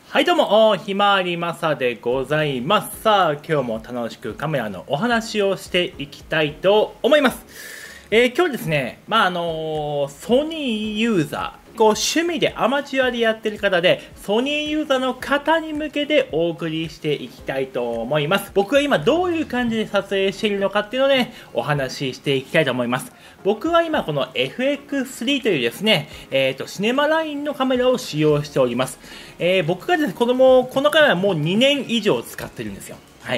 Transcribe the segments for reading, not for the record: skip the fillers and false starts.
はいどうも、ひまわりまさでございます。さあ、今日も楽しくカメラのお話をしていきたいと思います。今日ですね、ソニーユーザー、趣味でアマチュアでやってる方で、ソニーユーザーの方に向けてお送りしていきたいと思います。僕が今どういう感じで撮影しているのかっていうのをね、お話ししていきたいと思います。僕は今この FX3 というですね、シネマラインのカメラを使用しております。僕がですね、このカメラもう2年以上使ってるんですよ。はい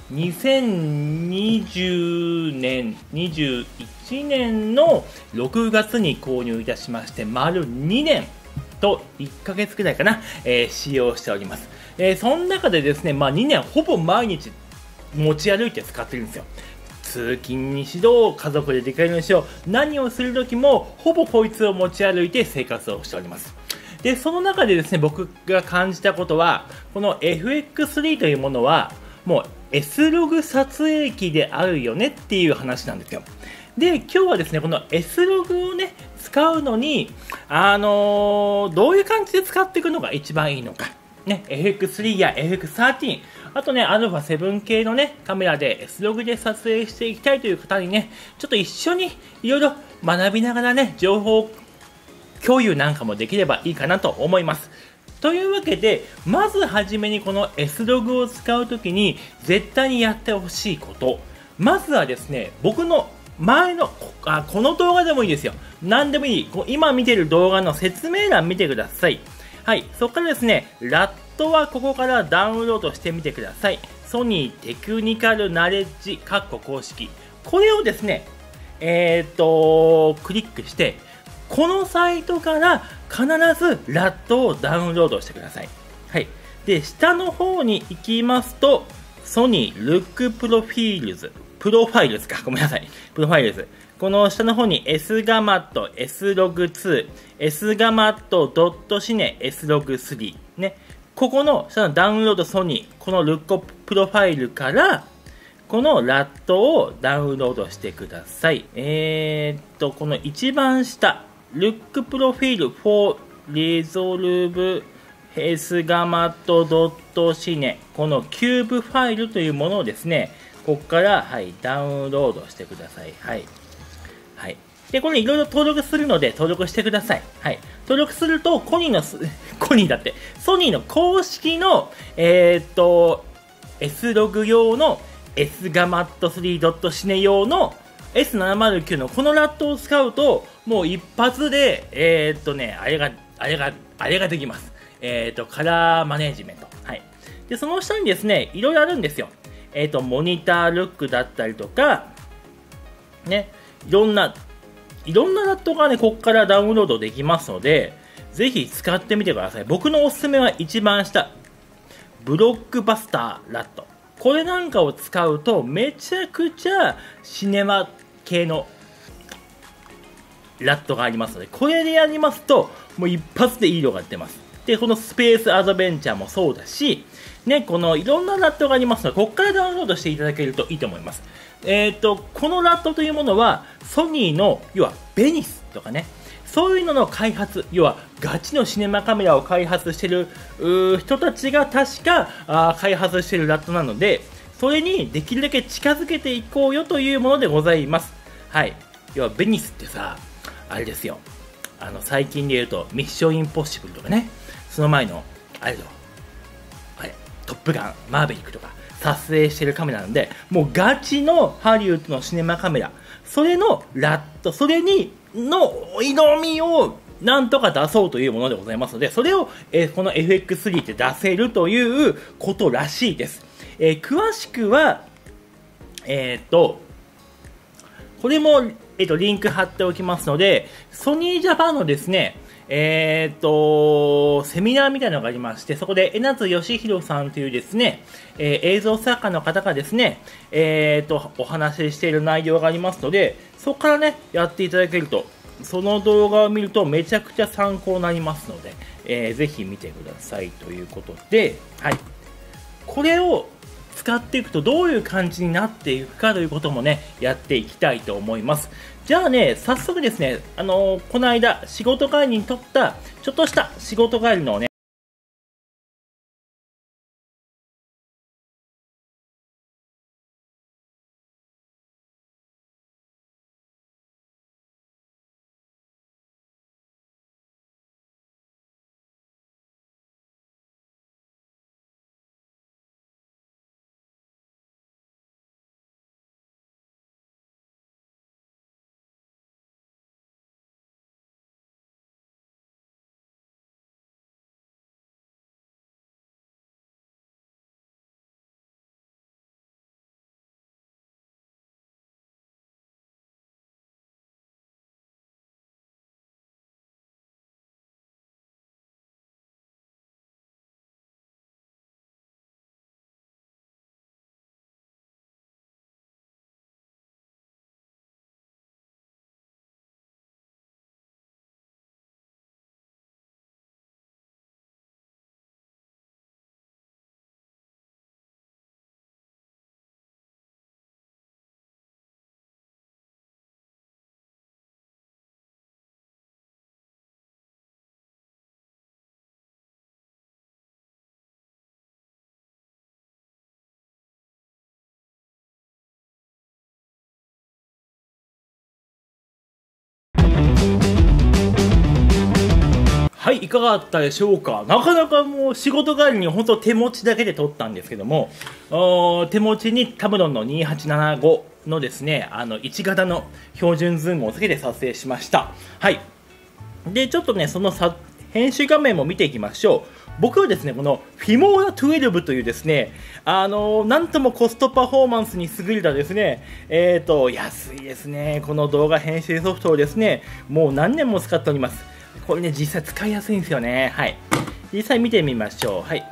。2020年、21年の6月に購入いたしまして、丸2年と1ヶ月くらいかな、使用しております。その中でですね、2年ほぼ毎日持ち歩いて使ってるんですよ。通勤にしろ、家族で出かけるにしろ、何をするときも、ほぼこいつを持ち歩いて生活をしております。で、その中でですね、僕が感じたことは、この FX3 というものは、もう S ログ撮影機であるよねっていう話なんですよ。で、今日はですね、この S ログをね、使うのに、どういう感じで使っていくのが一番いいのか。ね、FX3 や FX13、あとね、α7 系のね、カメラで S ログで撮影していきたいという方にね、ちょっと一緒にいろいろ学びながらね、情報共有なんかもできればいいかなと思います。というわけで、まずはじめにこの S ログを使うときに絶対にやってほしいこと。まずはですね、僕の前のこの動画でもいいですよ。何でもいい。今見てる動画の説明欄見てください。はい。そこからですね、ラットはここからダウンロードしてみてください。ソニーテクニカルナレッジ公式。これをですね、クリックして、このサイトから必ずラットをダウンロードしてください。はい。で、下の方に行きますと、ソニールックプロファイルズか。ごめんなさい。プロファイルズ。この下の方に S ガマット、S ログ2、S ガマットドットシネ、S ログ3。ね。ここの下のダウンロードソニー、このルックプロファイルから、このラットをダウンロードしてください。この一番下、ルックプロフィール for resolve S ガマットドットシネ、このキューブファイルというものをですね、ここから、はい、ダウンロードしてください。はい。はい。で、これいろいろ登録するので登録してください。はい。登録すると、ソニーの公式の、S ログ用の S ガマット3ドットシネ用の S709 のこのラットを使うと、もう一発で、あれができます。カラーマネジメント。はい。で、その下にですね、いろいろあるんですよ。モニタールックだったりとか、ね、いろんなラットがね、ここからダウンロードできますので、ぜひ使ってみてください。僕のおすすめは一番下、ブロックバスターラット。これなんかを使うと、めちゃくちゃシネマ系のラットがありますので、これでやりますと、もう一発でいい色が出ます。で、このスペースアドベンチャーもそうだし、ね、このいろんなラットがありますので、ここからダウンロードしていただけるといいと思います。このラットというものは、ソニーの、要はベニスとかね、そういうのの開発、要はガチのシネマカメラを開発している人たちが確か開発しているラットなので、それにできるだけ近づけていこうよというものでございます。はい。要はベニスってさ、あれですよ。最近で言うと、ミッションインポッシブルとかね、その前の、トップガン、マーヴェリックとか、撮影してるカメラなんで、もうガチのハリウッドのシネマカメラ、それのラット、それに、の色味をなんとか出そうというものでございますので、それを、この FX3 で出せるということらしいです。詳しくは、これも、リンク貼っておきますので、ソニージャパンのですね、セミナーみたいなのがありまして、そこで江夏義弘さんというですね、映像作家の方がですね、お話ししている内容がありますので、そこからね、やっていただけると、その動画を見るとめちゃくちゃ参考になりますので、ぜひ見てくださいということで、はい。これを使っていくとどういう感じになっていくかということもね、やっていきたいと思います。じゃあね、早速ですね、この間仕事帰りに撮ったちょっとした仕事帰りのね、 はい、いかがだったでしょうか。なかなかもう仕事帰りに本当手持ちだけで撮ったんですけども、手持ちにタムロンの2875のですね、1型の標準ズームをつけて撮影しました。はい。で、ちょっとね、その編集画面も見ていきましょう。僕はですね、このフィモーラ12というですね、なんともコストパフォーマンスに優れたですね、安いですね、この動画編集ソフトをですね、もう何年も使っております。これね、実際使いやすいんですよね。はい。実際見てみましょう。はい。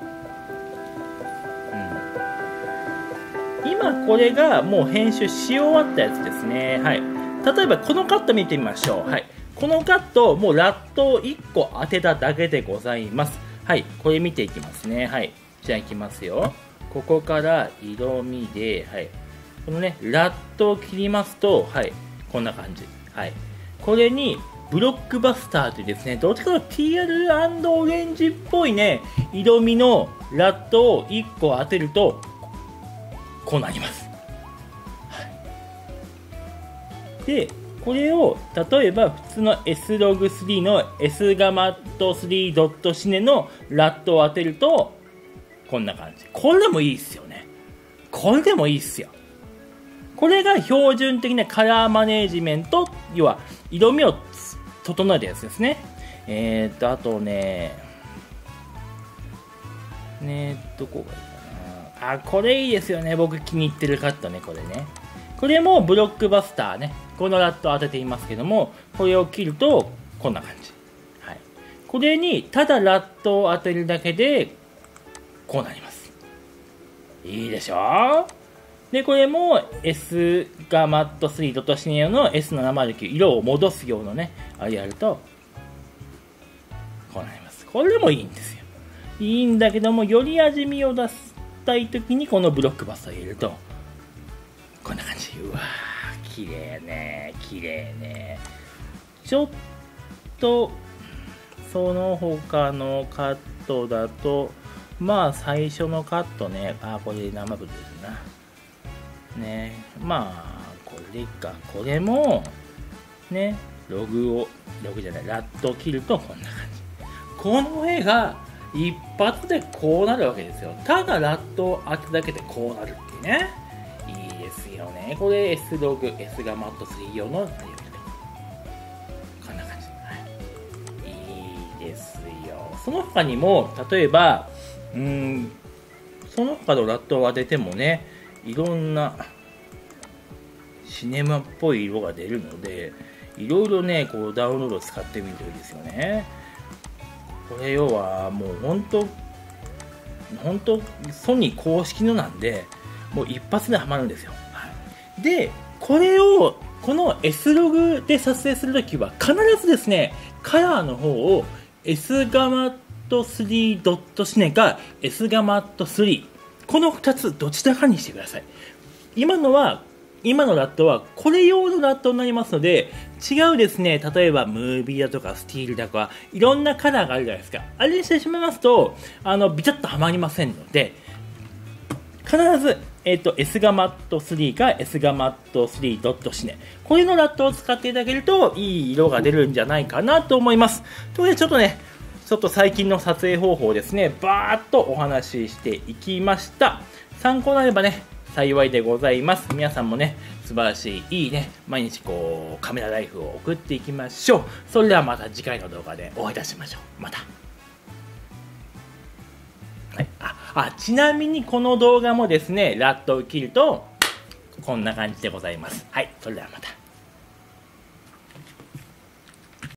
今これがもう編集し終わったやつですね。はい。例えばこのカット見てみましょう。はい。このカット、もうラットを1個当てただけでございます。はい。これ見ていきますね。はい。じゃあいきますよ。ここから色味で、はい。このね、ラットを切りますと、はい。こんな感じ。はい。これに、ブロックバスターというですね、どっちかというと TL& オレンジっぽいね、色味のラットを1個当てると、こうなります。はい、で、これを、例えば普通の S-Log3 の S ガマット 3. シネのラットを当てると、こんな感じ。これでもいいっすよね。これでもいいっすよ。これが標準的なカラーマネージメント、要は色味を整えたやつですね。あとね、どこがいいかな。これいいですよね。僕気に入ってるカットね、これね。これもブロックバスターね。このラットを当てていますけども、これを切ると、こんな感じ。はい。これに、ただラットを当てるだけで、こうなります。いいでしょで、これも S ガマット 3. シネの S709 色を戻すようなね、あれやると、こうなります。これでもいいんですよ。いいんだけども、より味見を出したいときに、このブロックバスターを入れると、こんな感じ。うわー、綺麗ね、綺麗ね。ちょっと、その他のカットだと、まあ、最初のカットね、これ生ブルですな。ね、まあこれか、これもね、ラットを切るとこんな感じ。この絵が一発でこうなるわけですよ。ただラットを当てるだけでこうなるっていうね。いいですよね。これ S ログ S ガマット3用のこんな感じ、はい、いいですよ。その他にも例えばその他のラットを当ててもね、いろんなシネマっぽい色が出るので、いろいろね、こうダウンロード使ってみるといいですよね。これ要はもう本当ソニー公式のなんで、もう一発でハマるんですよ。はい、で、この S ログで撮影するときは必ずですね、カラーの方を S ガマット 3. シネか S ガマット3、この2つどちらかにしてください。今のラットはこれ用のラットになりますので、違うですね、例えばムービーだとかスティールだとかいろんなカラーがあるじゃないですか。あれにしてしまいますとビタッとはまりませんので、必ず、S ガマット3か S ガマット 3. シネ、これのラットを使っていただけるといい色が出るんじゃないかなと思います。ということでちょっと最近の撮影方法をですね、バーっとお話ししていきました。参考になればね、幸いでございます。皆さんもね、素晴らしい、いいね、毎日こう、カメラライフを送っていきましょう。それではまた次回の動画でお会いいたしましょう。また。はい、ちなみにこの動画もですね、ラットを切ると、こんな感じでございます。はい、それではまた。